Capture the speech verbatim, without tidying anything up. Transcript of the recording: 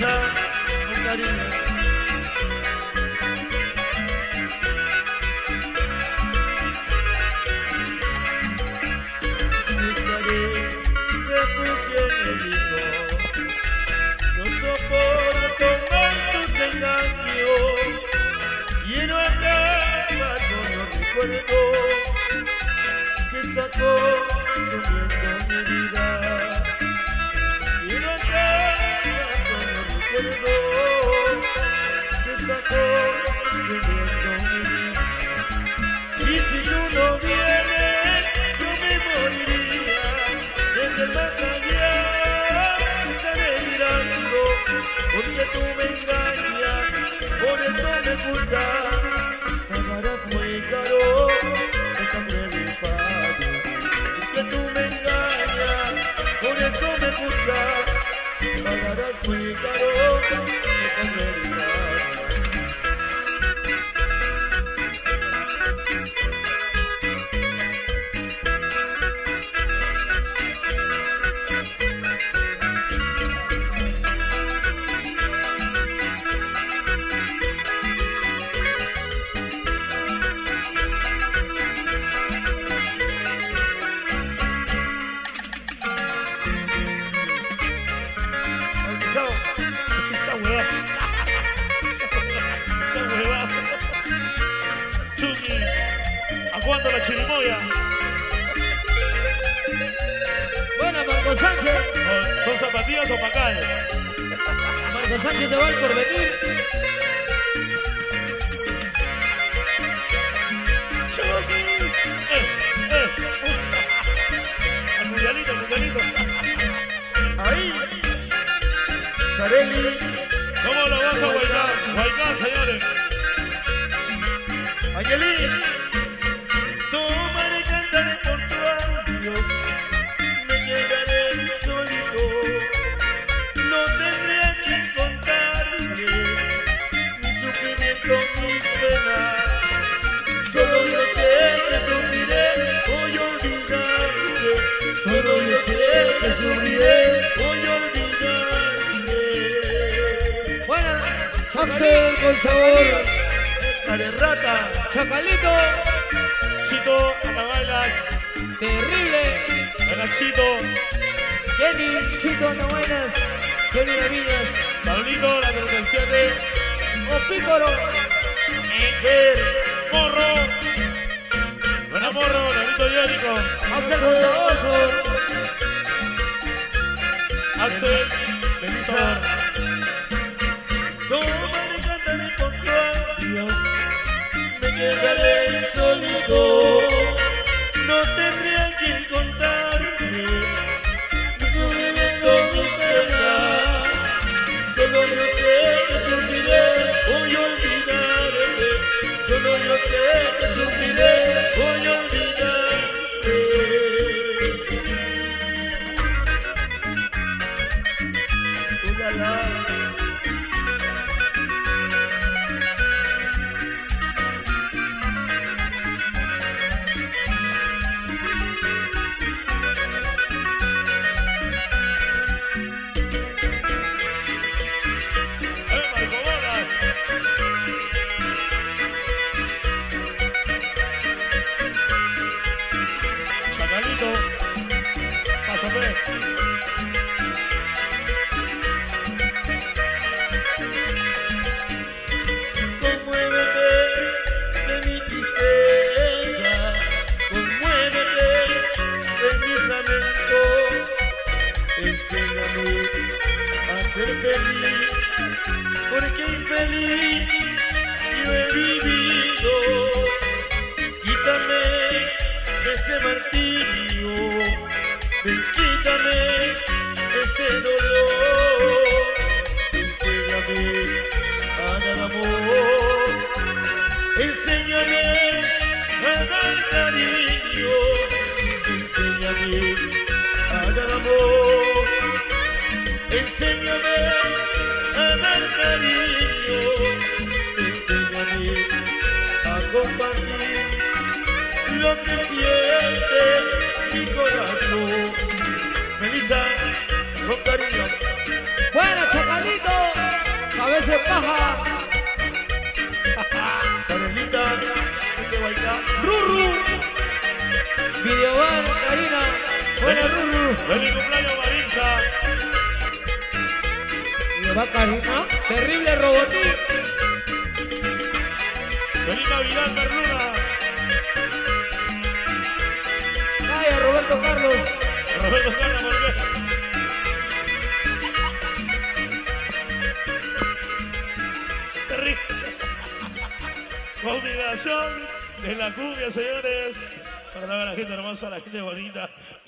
Melissa, con cariño. Estaré después que me dijo, no soporto más tus engaños, quiero acabar con los recuerdos que está consumiendo mi vida. Quiero acabar con los recuerdos que está consumiendo mi vida. Y si tú no vienes, yo me moriría. Desde el más allá estaré mirando, porque tú me engañas, por eso me ocultas. Pagarás muy caro, déjame mi padre, porque tú me engañas, por eso me buscas. Pagarás muy caro, déjame mi padre. ¿Cuándo la chirimoya? Buena, Marco Sánchez. ¿Son zapatillas o pacales? Marco Sánchez te va por venir. Eh, eh, al mundialito, al mundialito. Ahí. Sareli. ¿Cómo lo vas a bailar? Bailar, señores. Angelín. Tomaré, cantaré por tu adiós, me quedaré solito, no tendré a quien contarle mi sufrimiento, mis penas. Solo yo sé que sufriré, voy a olvidarte. Solo yo sé que sufriré, voy a olvidarte. Buena, Axel con sabor, de rata, Chacalito. Chito, acá bailas. Terrible. Hola, Chito. Kenny, Chito, no buenas. Kenny de Villas. Pablito, la treinta O Pícoro. Ver, Morro. Buena Morro, Laurito Yérico. Axel Gonzaloso. Axel, Melissa. Tomaré, cantaré con tu adiós, me quedaré solito, no tendré a quien contarme mi sufrimiento, mi pena. Solo yo sé que sufriré, voy a olvidarte. Solo yo sé que sufriré, voy a olvidarte. Ulala. Chacalito, pásame. Conmuévete de mi tristeza, conmuévete de mis lamentos, enséñame a ser feliz, porque infeliz yo he vivido. Quítame de este martirio, ven, quítame este dolor, enséñame a dar amor, enséñame a dar cariño, enséñame a dar amor, enséñame a dar cariño, enséñame a compartir lo que siente mi corazón. Melissa, con cariño. Bueno, Chacalito. hace paja. Canelita, este guayca. Ruru. Videobar, Karina. Buena Ruru. Feliz cumpleaños, Maritziita. Videobar, Karina. Terrible robotín. Feliz Navidad, Merluna. Vaya, Roberto Carlos. Roberto Carlos, ¿por qué? Terrible. Combinación de la cumbia, señores. Para la gente hermosa, la gente bonita.